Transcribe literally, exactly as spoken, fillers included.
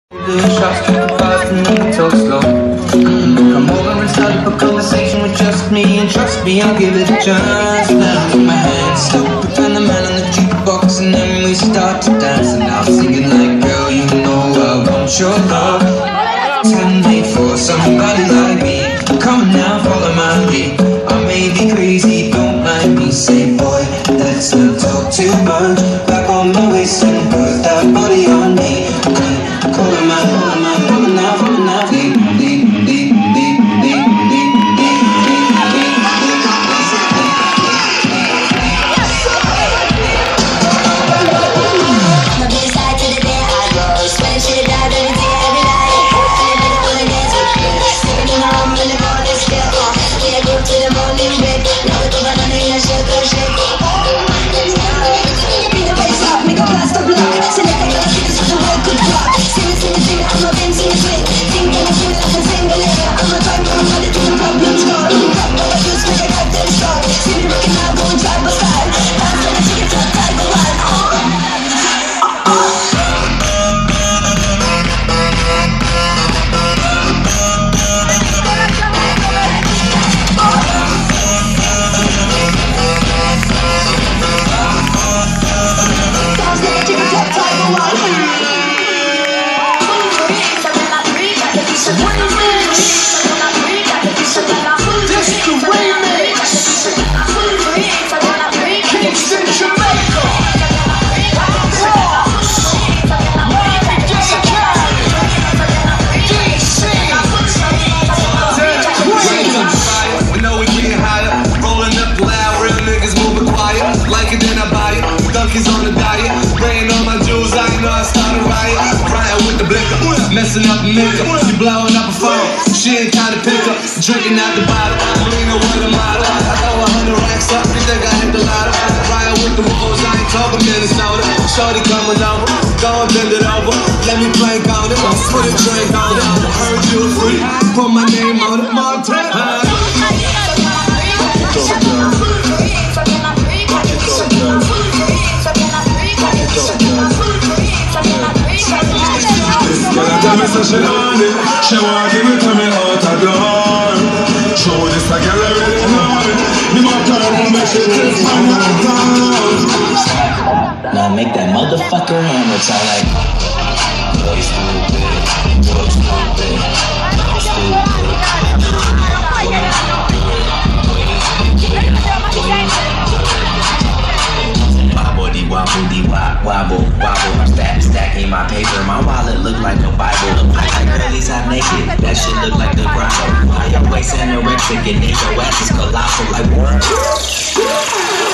Shots too fast and then we talk slow. Come over and start up a conversation with just me, and trust me, I'll give it a chance. Now take my hand slow, put down the man on the jukebox, and then we start to dance. And I'm singing like, girl, you know I want your love. Ten made for somebody like me. Come on now, follow my lead. I may be crazy, don't mind me. Say, boy, let's not talk too much. Back on my waist and put that body on me. Calling my, calling my, calling now, calling now. Deep, deep, deep, deep, deep, deep, deep, deep, My bitch side to the bed, I go. Sweating shit out every day, every night. I never wanna dance with me. Sipping in the home in the morning still. We I go to the morning break. Now we go back on the shake, go shake. Beat the bass up, make a blast the block. Select the glass, this is a real good block. Sing it, sing it, sing it, I'm a bang, sing it, swing. Sing it, sing it, I can sing it. I'm a time, I'm ready to the problems gone. Got what I use, make a goddamn strong. See me rocking out, go and drive my style. Dance and I take it to the time, go wild. Messing up the nigga, she blowing up a phone. She ain't kinda pick up, drinking out the bottle. Marina with a model. I throw a hundred racks up, you think I hit the lotto? Ride with the wolves, I ain't talking Minnesota. Shorty coming over, go and bend it over. Let me plank on it, put a drink on it. Heard you free, put my name on it, Montana. Tell me so she on it. She want give it to me out of door. Show this a girl already know it. Me my turn to make shit taste my mouth. Now make that motherfucker hammer sound like. Boy stupid, boy stupid, stupid. My body wobble, de wobble, wobble. I'm stack, stacking my paper. My wallet look like a Bible. I like girlies half naked. That shit look like the grotto. I am waist anorexic and your ass is colossal like what?